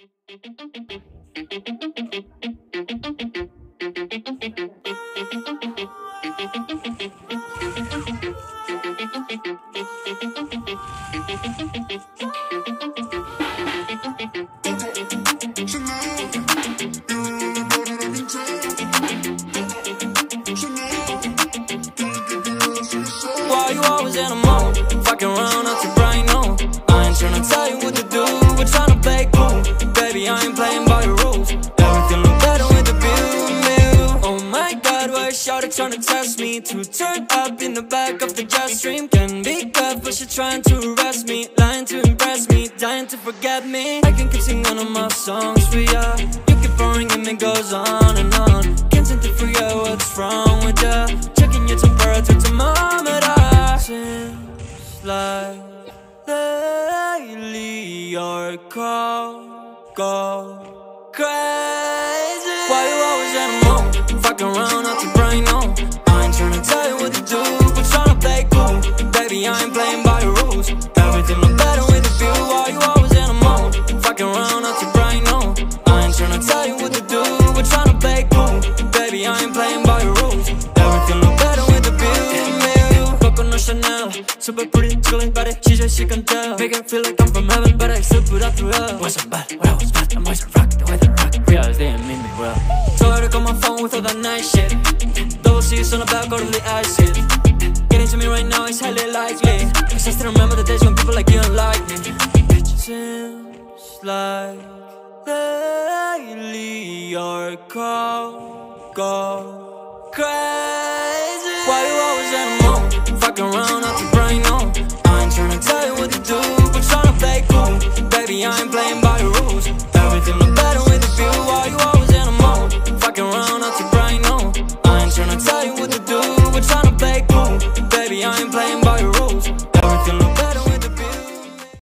Why you always in a mode? Fucking around out your brain, no. I ain't tryna tell you what to do, we're tryna play cool. Baby, I ain't playing by your rules. Everything look better with the view. Oh my god, why is shawty tryna test me? To turn up in the back of the jet stream. Can be good, but she trying to arrest me. Lying to impress me, dying to forget me. I can keep singing one of my songs for ya. You keep boring and it goes on and on. Can't seem to forget what's wrong with ya. Checking your temperature thermometer. Seems like lately your call go crazy. Why you always in a mood? Fucking around out your brain, no. I ain't tryna tell you what to do, but tryna play cool. Baby, I ain't playing by your rules. Everything look better with a view. Why you always in a mood? Fucking around out your brain, no. I ain't tryna tell you what to do, but tryna play cool. Baby, I ain't playing by your rules. Everything look better with a view. Coconut Chanel, super pretty, chilling body. She just she can tell. Make it feel like I'm from heaven, but I still put up through hell. Wasn't bad, when I was bad, I'm always rock the way they rock. Realize they didn't mean me well. Told her to call my phone with all that nice shit. Double C's on the back, go to the acid. Getting to me right now is highly likely, cause I still remember the days when people like you don't like me. It seems like lately your call go crazy. Why you always in a mood? Fucking around out your brain, no. I ain't tryna tell you what to do, but tryna play cool. Baby, I ain't playing by your rules. Everything look better with a view. Why you always in a mood? Fucking around out your brain, no. I ain't tryna tell you what to do, but tryna play cool. Baby, I ain't playing by your rules.